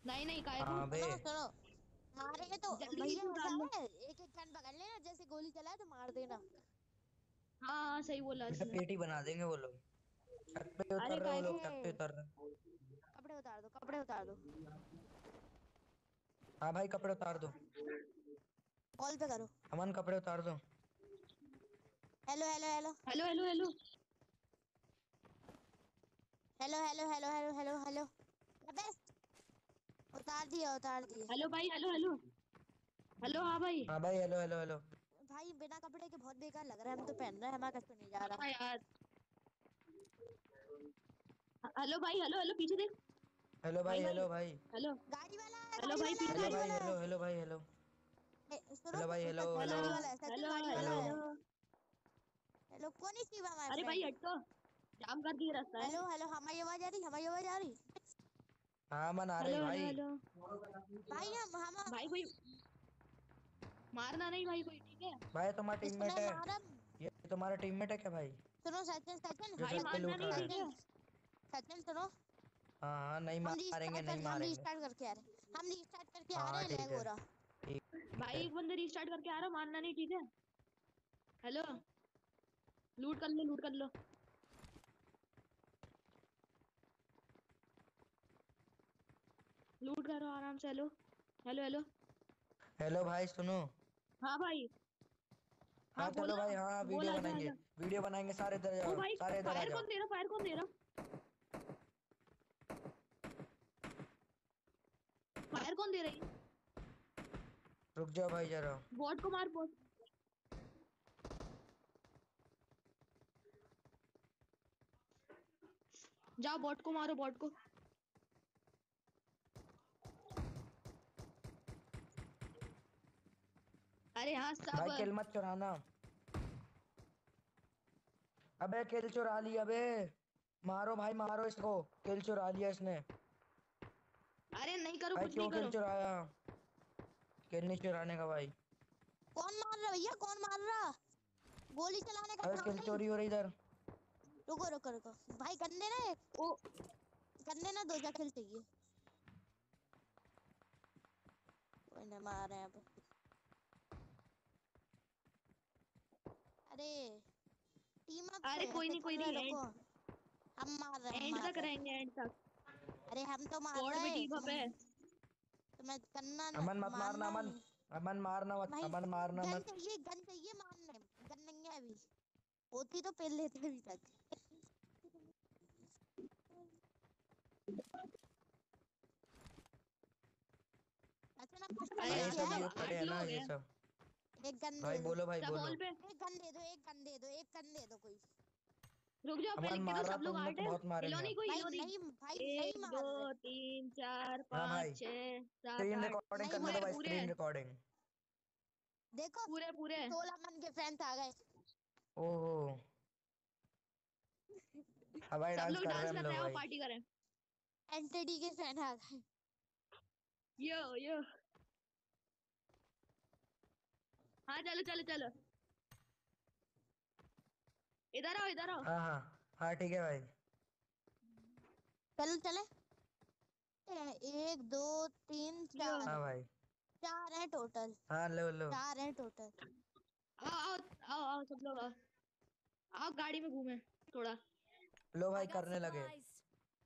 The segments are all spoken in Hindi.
नहीं नहीं, काय को? हाँ बे। सुनो सुनो, मारेंगे तो जल्दी भैया नीचे ऐसा उतार लो। है, एक एक गन पकड़ लेना, जैसे गोली चलाए तो मार देना। हाँ हाँ, सही बोला बेटा इसने। पेटी बना देंगे वो लोग। छत पे उतर अरे रहे वो काय को? लोग, छत पे अरे उतर रहे। कपड़े उतार दो, कपड़े उतार दो। हाँ भाई कपड़े उतार दो। कॉल पे करो। अमन कपड़े उतार दो। Hello hello hello hello hello hello. Hello hello hello hello hello hello. अबे उतार दिया, उतार दिए। हेलो भाई, हेलो हेलो। हेलो, हाँ भाई। हाँ भाई हेलो हेलो हेलो। भाई बिना कपड़े के बहुत बेकार लग रहा है, हम तो पहन रहे हैं, हमारा कष्ट नहीं जा रहा। हाँ यार। हेलो भाई, हेलो हेलो, पीछे देख। हेलो भाई भाई भाई। हेलो भाई। हेलो। गाड़ी वाला है, हेलो गाड़ी भाई, वाला है, पीछे हेलो गाड़ी देख। भाई वाला है। हेलो हेलो भाई हेलो। सुनो हेलो भाई हेलो हेलो हेलो। गाड़ी वाला है, सचिन हेलो गाड़ी हेलो वाला हेलो। है। हेलो। हेलो कौन इज शिवा माय अरे भाई फ्रेंड। हट तो। जाम कर दिए रास्ता है। हेलो हेलो, हमारी आवाज आ रही, हमारी आवाज आ रही। हाँ अमन आ रही हेलो हेलो भाई। हेलो। भाई हम भाई कोई मारना नहीं भाई, कोई ठीक है? भाई तुम्हारा इसने टीममेट है। मारा। ये तुम्हारा टीममेट है क्या भाई? सुनो सचिन सचिन जो भाई सबके सचिन मारना लूट नहीं, रहा है। ठीक है? सचिन सचिन सुनो। हाँ हाँ नहीं मारेंगे नहीं हम मारेंगे। रीस्टार्ट करके आ रहे हैं, हम रीस्टार्ट करके आ रहे हाँ हैं, लैग ठीक हो है। रहा। ठीक भाई है। एक बंदे रीस्टार्ट करके आ रहा, मारना नहीं, ठीक है? हेलो। लूट कर लो, लूट कर लो। लूट करो आराम से। Hello hello hello. हेलो भाई सुनो। हाँ भाई। हाँ हाँ चलो बोला। भाई हाँ बोल, वीडियो आजा बनाएंगे। आजा। वीडियो बनाएंगे सारे इधर ओ जाओ, भाई, सारे इधर आ फायर जाओ। कौन दे रहा, फायर कौन दे रहा? फायर कौन दे रही? रुक जाओ भाई जरा। बॉट को मार, बॉट। जाओ बॉट को मारो, बॉट को। अरे हाँ सब। भाई किल मत चुराना। अबे किल चुरा ली अबे। मारो भाई मारो इसको। किल चुरा लिया इसने। अरे नहीं करो, भाई कुछ नहीं क्यों किल करो। चुराया? किल नहीं चुराने का भाई। कौन मार रहा भैया, कौन मार रहा। गोली चलाने का अबे काम किल नहीं। चोरी हो रही इधर। रुको रुको रुको। भाई गन्ने ना, ओ। गन्ने ना, दो जा खेल चाहिए। कोई नहीं मार रहे हैं अब। अरे टीम अप अरे से कोई ऐसे नहीं, कोई चल रहा है, नहीं। रुको। एंड, हम मार रहे, हम एंड मार तक रहे। रहेंगे, एंड तक। अरे हम तो मार स्क्वाड में रहे टीम अप है। तुम्हें करना अमन मत मारना मानना अमन। नहीं। अमन मारना मत, भाई अमन मारना गन मत। चाहिए, गन चाहिए, मारने गन नहीं है अभी। होती तो पेल लेते अभी तक। अच्छा ना पिस्टल अरे भाई यहाँ ये लेके तो सब आए। ये सब खड़े 8 हैं ना लोग ये हैं। सब। एक गन दे भाई दो, बोलो भाई सब बोलो। हॉल पे। एक गन दे दो, एक गन दे दो, एक गन दे दो कोई। रुक जाओ, पहले अमन गिनो, मार रहा सब लोग तुमने 8 तो है। बहुत हिलो मारेंगे। नहीं, कोई भाई हिलो नहीं। नहीं, भाई नहीं एक दो मार रहे। तीन चार हाँ भाई। पाँच छह सात स्क्रीन आठ। रिकॉर्डिंग नहीं करने मार दो पूरे भाई, रहे। पूरे स्क्रीन रिकॉर्डिंग। देखो पूरे पूरे। 16 मन के फ्रेंड्स आ गए। ओहो। हाँ भाई सब डांस लोग कर रहे हैं डांस हम कर रहे लोग हैं, आओ भाई। पार्टी करें। एंटिटी के फ्रेंड आ गए। यो यो। हाँ चलो चलो चलो। इधर आओ, इधर आओ। हाँ हाँ हाँ ठीक है भाई। चलो चले। एक दो तीन यो। चार, हाँ भाई। चार है टोटल। हाँ लो लो। चार है टोटल। आओ आओ। आओ आओ सब लोग आओ। आओ गाड़ी में घूमे थोड़ा। लो I भाई got करने लगे। supplies.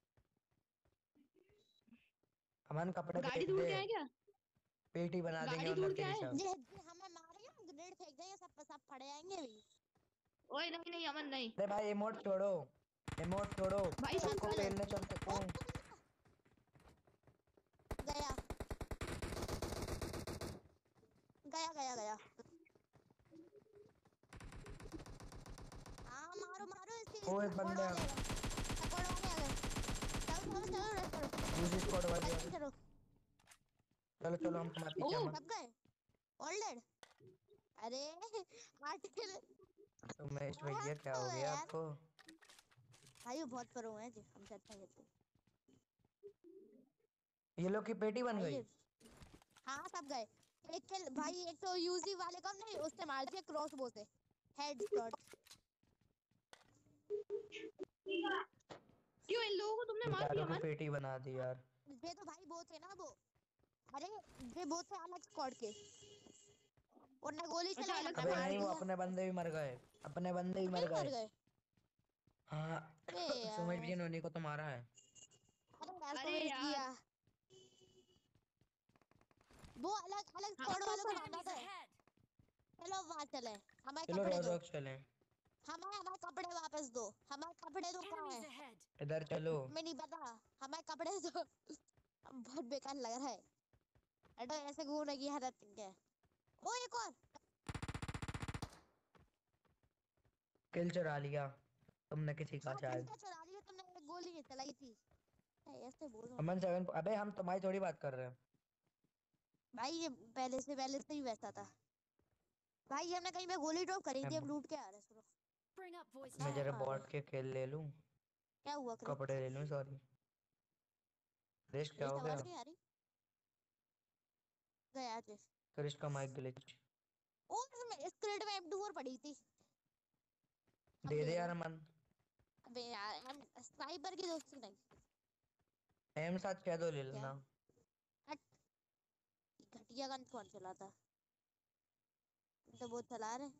अमन कपड़े गाड़ी फेंक दूर दे। के आए क्या? पेटी बना देंगे गाड़ी दूर अंदर के तेरी आए। सब। ये हमें मारेंगे, ग्रेनेड फेंक देंगे, सब सब पड़ जाएंगे अभी। ओए नहीं नहीं, अमन नहीं। अरे भाई इमोट छोड़ो। इमोट छोड़ो। भाई सुन। सबको चलो पेलने चलते ओ हूँ। बंदा गया, गया गया गया। हाँ मारो मारो, ओ इसके एक स्क्वाड बंदा। वाले आ गए, स्क्वाड वाले आ गए। चलो चलो चलो, रेस करो। दूसरी स्क्वाड वाली आ सचिन गई। चलो। चलो चलो हम तुम्हारे ओ। पीछे अमन। सब गए, ऑल डेड। अरे आर्टिकल तो महेश भैया क्या तो हो है गया यार। आपको? भाई वो बहुत प्रो है जी, हमसे अच्छा खेलते हैं। ये लोग की पेटी बन भाई गई। ये हाँ सब गए। एक किल भाई, एक तो यूजी वाले को नहीं, उससे मार दिया क्रॉस बो से, हेड शॉट। क्यों इन लोगों को तुमने मार बेचारों दिया की मन? पेटी बना दी यार। ये तो भाई वो थे ना वो, अरे ये वो थे अलग स्क्वाड के, उन्हें गोली अच्छा, चलाई अलग हमने अबे squad मार नहीं, वो दिया। अपने बंदे भी मर गए, अपने बंदे भी अपने मर ही मर गए। गए। हाँ। अबे सुमित यार, जी ने उन्हीं को तो मारा है। अरे यार अरे सुमेश जी यार। यार, वो अलग अलग हाँ, स्क्वाड वालों को मारना Enemies था। ahead! चलो वहां चले, हमारे चलो कपड़े दो, रोजॉक चलें। हमारे हमारे कपड़े वापस दो, हमारे कपड़े दो। कहाँ Enemies है? ahead! इधर चलो। मैं नहीं पता, हमारे कपड़े दो। अब बहुत बेकार लग रहा है, हटो ऐसे घूमने की आदत नहीं है। ओ एक और, किल चुरा लिया तुमने किसी का हाँ शायद। किलका चुरा लिया तुमने, एक गोली नहीं चलाई थी। ऐसे बोलो अमन 7। अबे हम तुम्हारी थोड़ी बात कर रहे हैं। भाई, ये पहले से ही वैसा था भाई। हमने कहीं पे गोली ड्रॉप करी थी, मैं अब लूट के आ रहे हैं, सुनो। Bring up voice मैं chat. जरा आ रहे बॉट हैं। के किल ले लूं। क्या हुआ क्रिश? कपड़े ले लूं, सॉरी। क्रिश क्या क्रिश हो आवाज गया? नहीं आ रही? गया क्रिश। क्रिश का माइक ग्लिच। ओ इसमें स्क्रिप्ट में M24 पड़ी थी, अब दे ले दे लो। यार अमन। अबे यार, हम स्नाइपर की दोस्ती नहीं। M7 कह दो ले क्या? लेना। हट, घटिया गन कौन चलाता? तो वो चला रहे।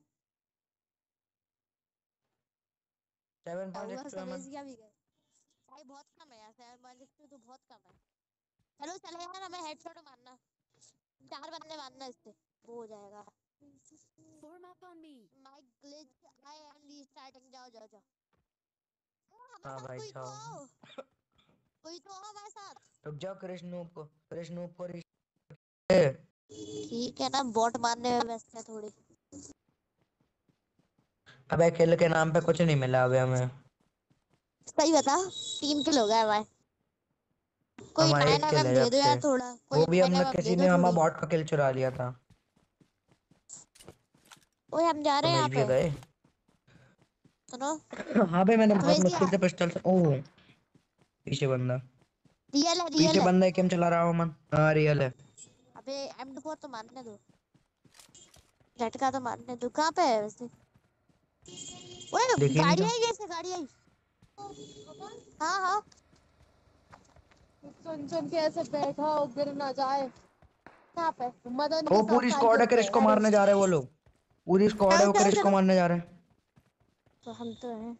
क्या हुआ 7.62 अमन। समझ गया भी गए भाई, बहुत कम है यार, 7.62 तो बहुत कम है। चलो चले यार, हमें हेडशॉट मारना, 4 बंदे मारना इससे, वो हो जाएगा। Form up on me. Mic glitch, I am restarting. जाओ जाओ जाओ। ओ, हमारे हाँ साथ भाई कोई तो जाओ। आओ, कोई तो आओ हमारे साथ। रुक जाओ, कृष्ण नूप को ठीक है ना, बॉट मारने में व्यस्त है थोड़ी। अबे किल के नाम पे कुछ नहीं मिला अबे हमें। सही बता, 3 किलो हो गए हमारे। कोई हमारा 9 एक किल mm है दे जब दो से। यार थोड़ा, वो कोई भी 9 हमने mm दे किसी दो ने हमारा थोड़ी। बॉट का किल चुरा लिया था। ओए हम जा रहे हैं समझ यहाँ भी पे, गए। सुनो। हाँ भाई, मैंने बहुत सुमेश जी, मुश्किल से पिस्टल से। ओह, पीछे बंदा। रियल है रियल पीछे है। बंदा है, क्या चला रहा हूँ मन। हाँ रियल है। अबे M24 तो मारने दो, झटका तो मारने दो। कहाँ पे है वैसे? ओए देखिए नहीं गाड़ी था। आई, कैसे गाड़ी आई? हाँ हाँ, सुन सुन के ऐसे बैठा हो, गिर ना जाए। कहाँ पे? मदन वो के साथ पूरी स्क्वाड है, साइकिल पे क्रिश को अरे मारने जा रहे हैं वो लोग। पूरी स्क्वाड है, चलो वो चलो क्रिश को चलो, मारने जा रहे हैं। तो हम तो हैं।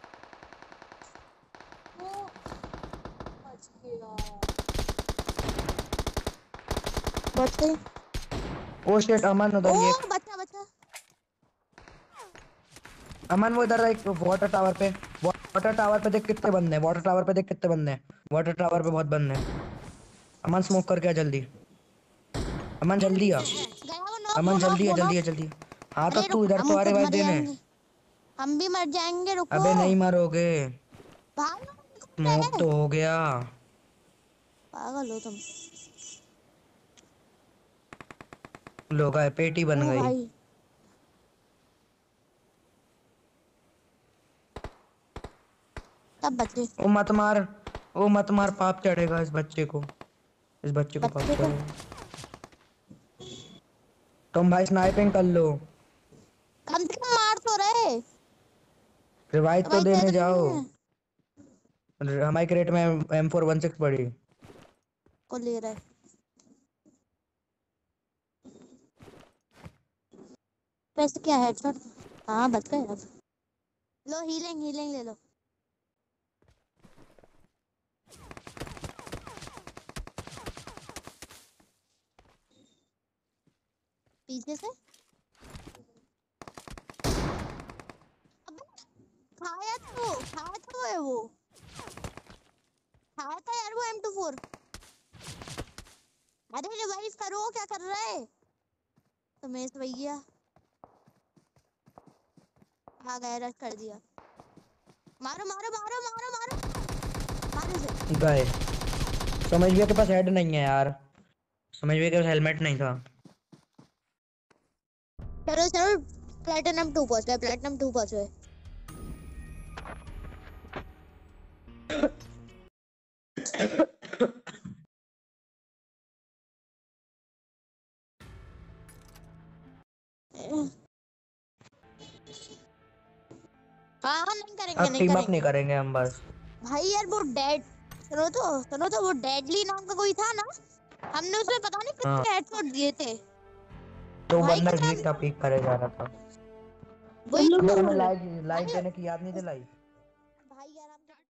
बच गया। बच गई। ओ शिट, अमन ओ उधर ही एक। बच्चा बच्चा। अमन वो इधर एक वाटर टावर पे। वाटर टावर पे देख कितने बंदे हैं, वाटर टावर पे देख कितने बंदे हैं। वाटर टावर पे बहुत बंदे हैं। अमन स्मोक करके आ जल्दी। अमन जल्दी Enemies आ। ahead! गया अमन वो जल्दी है, नॉक। जल्दी है, जल्दी। हाँ तो अरे तू रुक, इधर तो हम आ रहे खुद भाई मर देने। जाएंगे, हम भी मर जाएंगे, रुको। अबे नहीं मरोगे। भागो, कौन स्मोक है? तो हो गया। पागल हो तुम। लोग आए, पेटी बन ओ गई। भाई, तब बचे ओ मत मार। ओ मत मार, पाप चढ़ेगा इस बच्चे को। इस बच्चे को पाप बच्चे को। चढ़ेगा। तुम भाई स्नाइपिंग कर लो। कम से कम मार तो रहे। रिवाइव तो तो भाई दे देने तो जाओ। नहीं है, हमारी क्रेट में M416 पड़ी। को ले रहा है। वैसे क्या है हेडशॉट? हाँ बच गए अब। लो हीलिंग, हीलिंग ले लो। पीछे से। अबे खाया तो है वो, खाया था यार वो M24। अरे रिवाइव करो, क्या कर रहा है? तो मैं इस भैया आ गए, रश कर दिया। मारो मारो मारो मारो मारो, मारो से। गए। समझ भैया के पास हेड नहीं है यार। समझ भैया के पास हेलमेट नहीं था। चलो चलो, प्लेटिनम 2 पहुंच गए, प्लेटिनम 2 पहुंच गए। हाँ नहीं करेंगे, अब नहीं टीम अप नहीं करेंगे करेंगे हम बस। भाई। यार वो डेड सुनो तो वो डेडली नाम का कोई था ना, हमने उसमें पता नहीं हाँ कितने हेडशॉट दिए थे। तो भाई बंदा का ठीक था, पीक करे जा रहा था। वही तुम लोग अबे तो हमें तो लाइक लाइक देने की याद नहीं दिलाई।